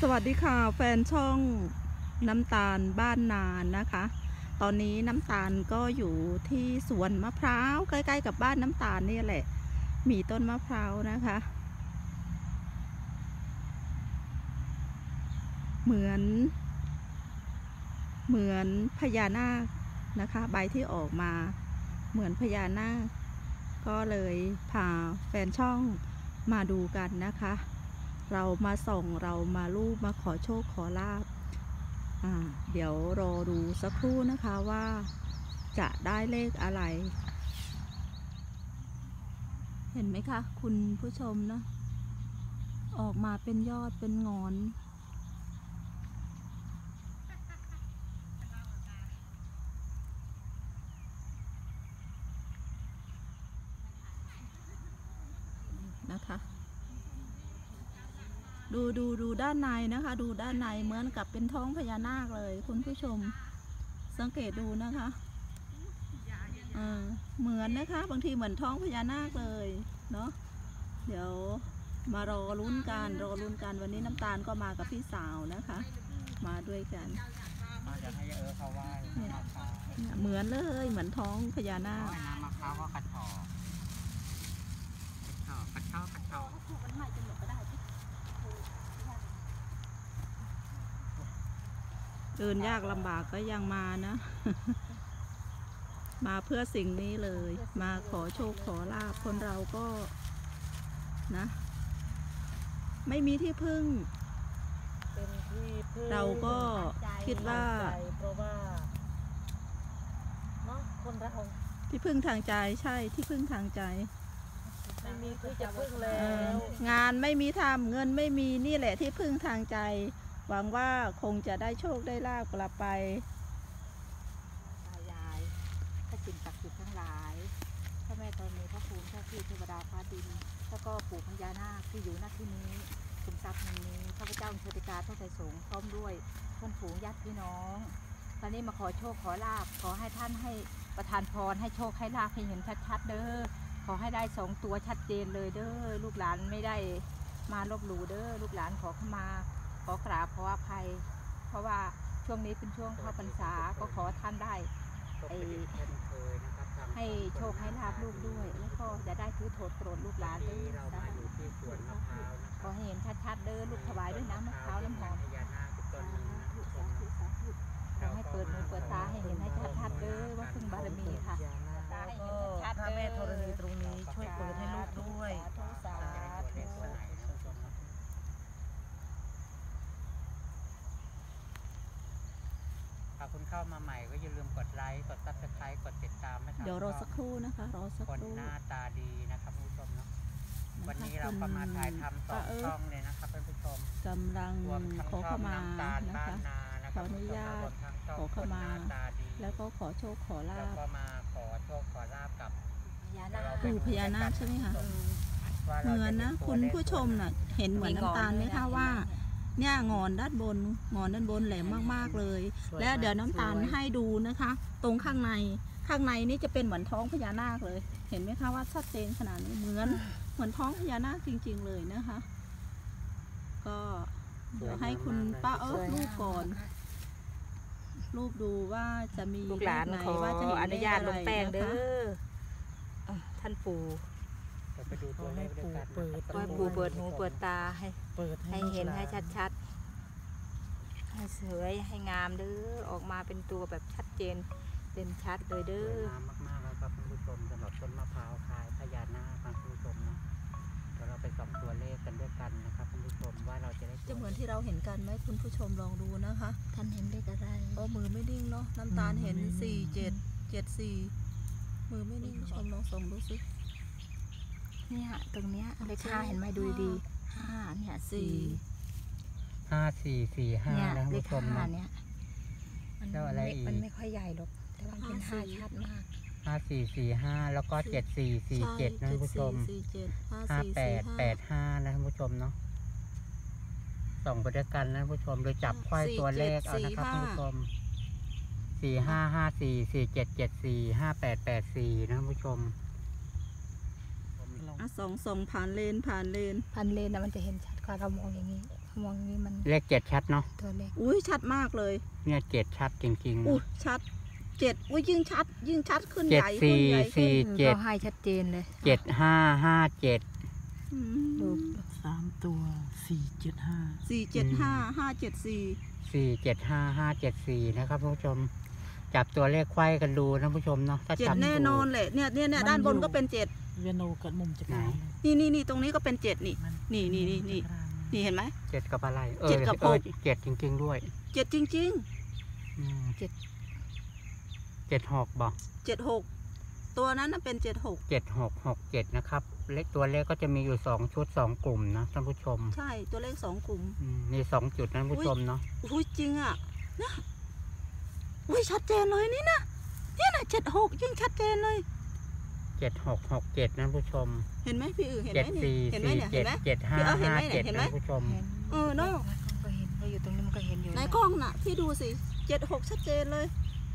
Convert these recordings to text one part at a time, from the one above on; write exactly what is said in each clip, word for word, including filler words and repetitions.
สวัสดีค่ะแฟนช่องน้ำตาลบ้านนานนะคะ ตอนนี้น้ำตาลก็อยู่ที่สวนมะพร้าวใกล้ๆกับบ้านน้ำตาลนี่แหละมีต้นมะพร้าวนะคะ เหมือนเหมือนพญานาคนะคะใบที่ออกมาเหมือนพญานาคก็เลยพาแฟนช่องมาดูกันนะคะ เรามาส่งเรามาลูบมาขอโชคขอลาบอ่าเดี๋ยวรอดูสักครู่นะคะว่าจะได้เลขอะไร เห็นไหมคะคุณผู้ชมนะออกมาเป็นยอดเป็นงอนนะคะดูดูดูด้านในนะคะ ดูด้านในเหมือนกับเป็นท้องพญานาคเลยคุณผู้ชมสังเกตดูนะคะเออเหมือนนะคะบางทีเหมือนท้องพญานาคเลยเนาะเดี๋ยวมารอลุ้นกันรอลุ้นกันวันนี้น้ำตาลก็มากับพี่สาวนะคะมาด้วยกันอยากให้เออเขาไหว้มะพร้าวเหมือนเลยเหมือนท้องพญานาคน้ำมะพร้าวก็ขัดคอขัดคอขัดคอเดินยากลำบากก็ยังมานะ มาเพื่อสิ่งนี้เลยมาขอโชคขอลาภคนเราก็นะไม่มีที่พึ่งเป็นที่พึ่งเราก็คิดว่าเพราะว่าเนาะคนเราที่พึ่งทางใจใช่ที่พึ่งทางใจไม่มีที่จะพึ่งแล้วงานไม่มีทำเงินไม่มีนี่แหละที่พึ่งทางใจหวังว่าคงจะได้โชคได้ลาภกลับไปตายายถ้าสิ่งศักดิ์สิทธิ์ทั้งหลายพระแม่ธรณีพระภูมิเจ้าที่เทวดาฟ้าดินแล้วก็ปู่พญานาคที่อยู่ณที่นี้ขุมทรัพย์นี้ข้าพเจ้าเชิญติการต้องใจสงฆ์พร้อมด้วยเพื่อนฝูงญาติพี่น้องตอนนี้มาขอโชคขอลาภขอให้ท่านให้ประทานพรให้โชคให้ลาภให้เห็นชัดๆเด้อขอให้ได้สองตัวชัดเจนเลยเด้อลูกหลานไม่ได้มาลบหลู่เด้อลูกหลานขอเข้ามาขอกราบขออภัยเพราะว่าช่วงนี้เป็นช่วงเข้าพรรษาก็ขอท่านได้ให้โชคให้ลาภลูกด้วยแล้วก็จะได้ถือโทษโกรธลูกหลานเด้อขอให้เห็นชัดๆเด้อลูกถวายด้วยน้ำมะพร้าวน้ำหอมขอให้เปิดมือเปิดตาให้เห็นให้ชัดๆเด้อว่าพึ่งบารมีค่ะพระแม่ธรณีตรงนี้ช่วยเปิดให้ลูกด้วยสาธุถ้าคุณเข้ามาใหม่ก็อย่าลืมกดไลค์กดซับสไครต์กดติดตามนะครับเดี๋ยวรอสักครู่นะคะรอสักคนครู่หน้าตาดีนะครับผู้ชมเนาะวันนี้เราก็มาถ่ายทำสองช่องเลยนะครับท่านผู้ชมกำลังขอเข้ามานะคะขออนุญาตขอเข้ามาแล้วก็ขอโชคขอลาภแล้วก็มาขอโชคขอลาภกับปู่พญานาคใช่ไหมคะเหมือนนะคุณผู้ชมน่ะเห็นเหมือนน้ำตาลไหมคะว่าเนี่ยงอนด้านบนงอนด้านบนแหลมมากๆเลยแล้วเดี๋ยวน้ำตาลให้ดูนะคะตรงข้างในข้างในนี่จะเป็นเหมือนท้องพญานาคเลยเห็นไหมคะว่าชัดเจนขนาดนี้เหมือนเหมือนท้องพญานาคจริงๆเลยนะคะก็เดี๋ยวให้คุณป้าเอิร์ธรูปก่อนรูปดูว่าจะมีลูกหลานขออนุญาตลงแป้งเด้อท่านปู่ไปดูตัวเลขด้วยกันเปิดปู่เปิดหูเปิดตาให้ให้เห็นให้ชัดๆให้สวยให้งามเด้อออกมาเป็นตัวแบบชัดเจนเด่นชัดเลยเด้องามมากๆแล้วครับท่านผู้ชมสำหรับต้นมะพร้าวคล้ายพญานาคครับท่านผู้ชมนะเดี๋ยวเราไปส่องตัวเลขกันด้วยกันนะครับท่านผู้ชมว่าเราจะได้จะเหมือนที่เราเห็นกันไหมคุณผู้ชมลองดูนะคะท่านเห็นเลขอะไรโอ้มือไม่นิ่งเนาะน้ำตาลเห็นสี่เจ็ดเจ็ดสี่มือไม่นิ่งชมลองส่องดูสิเนี่ยตรงเนี้ยเลขห้าเห็นไหมดูดีห้าเนี่ยสี่ห้าสี่สี่ห้านะคุณผู้ชมนะเนี่ยแล้วอะไรอีกมันไม่ค่อยใหญ่หรอกแต่ว่าเป็นห้าชัดมากห้าสี่สี่ห้าแล้วก็เจ็ดสี่สี่เจ็ดนะคุณผู้ชมห้าแปดแปดห้านะคุณผู้ชมเนาะส่องไปด้วยกันนะคุณผู้ชมโดยจับไขว้ตัวเลขเอานะครับคุณผู้ชมสี่ห้าห้าสี่สี่เจ็ดเจ็ดสี่ห้าแปดแปดสี่นะคุณผู้ชมอ่ะสองสองผ่านเลนผ่านเลนผ่านเลนนะมันจะเห็นชัดก็เรามองอย่างนี้มองอย่างนี้มันเลขเจ็ดชัดเนาะตัวเล็กอุ้ยชัดมากเลยเนี่ยเจ็ดชัดจริงๆอุ้นะยชัดเจ็ดอุ้ยยิ่งชัด ยิ่งชัดขึ้นเจ็ใหดญ่ขึ้นสี่ใหญ่ขึ้สี่นเจ็ดเราให้ชัดเจนเลยเจ็ดห้าห้าเจ็ดอืดูมสามตัวสี่เจ็ดห้าสี่เจ็ดห้าห้าเจ็ดสี่สี่เจ็ดห้าห้าเจ็ดสี่นะครับท่านผู้ชม จับตัวเลขไขว้กันดูนะผู้ชมเนาะถ้าเจ็ดจับแน่นอนถูกแหละเนี่ยเนี่ยเนี่ยด้านบนก็เป็นเจ็ดเวียโนกับมุมจะกลางนี่นี่นี่ตรงนี้ก็เป็นเจ็ดนี่มันนี่นี่นี่นี่นี่เห็นไหมเจ็ดกับอะไรเอเจ็อดกับเออหกเจ็ดจริง ๆด้วยเจ็ดจริงอืมเจ็ดเจ็ดหกบอกๆเจ็ดหกตัวนั้นน่ะเป็นเจ็ดหกเจ็ดหกหกเจ็ดนะครับเลขตัวเลขก็จะมีอยู่สองชุดสองกลุ่มนะท่านผู้ชมใช่ตัวเลขสองกลุ่มอืมมีสองจุดนะท่านผู้ชมเนาะอุ้ยจริงอ่ะนะอุ้ยชัดเจนเลยนี่นะเนี่ยนะเจ็ดหกยิ่งชัดเจนเลยเจ็ดหกหกเจ็ดนะท่านผู้ชมเห็นไหมพี่อือเห็นไหเจ็มดเนี่ยสี่เห็นไหมสี่เนี่ยเห็เจ็นดไหมเจ็ดห้าพี่เอาเห็นห้าไหมเนี่ยเจ็ดเห็นไหมนะท่านผู้ชมเห็นเออเนาะก็เห็นเราอยู่ตรงนี้มันก็เห็นอยู่ในกล้องน่ะพี่ดูสิเจ็ดหกชัดเจนเลย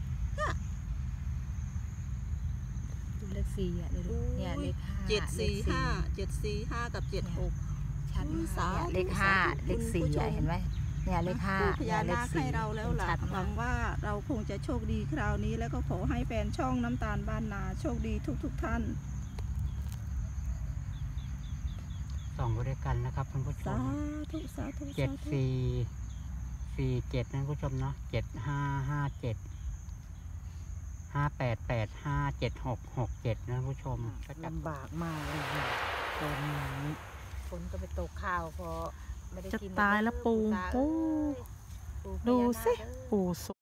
ดูเลขสี่อ่ะดูเนี่ยเลขห้าเจ็ดสี่เลขห้าเจ็ดสี่ห้ากับเจ็ดหกชัดมากสาธุเนี่ยเลขห้าสาธุเลขสี่คุณผู้ชอ่ะมเห็นไหมเนี่ยเลขห้าปู่พญาเลนาขคสี่ให้เราแล้วล่ะชัดหมาวักงว่าเราคงจะโชคดีคราวนี้ แล้วก็ขอให้แฟนช่องน้ำตาลบ้านนาโชคดีทุกทุกๆท่านสองบริกันนะครับท่านผู้ชสาม ธุสาธุเจ็ดสาธุสี่สี่เจ็ดนะท่านผู้ชมเนาะเจ็ดห้าห้าเจ็ดห้าแปดแปดห้าเจ็ดหกหกเจ็ดนะท่านผู้ชมก็จับลำบากมากเลยเนี่ยตอนนี้ฝนก็ไปตกข้าวพอไม่ได้จะกินตายแล้วปู่ตาปู่เอ้ยปู่พญานาคดูสิเอ้ยปู่ส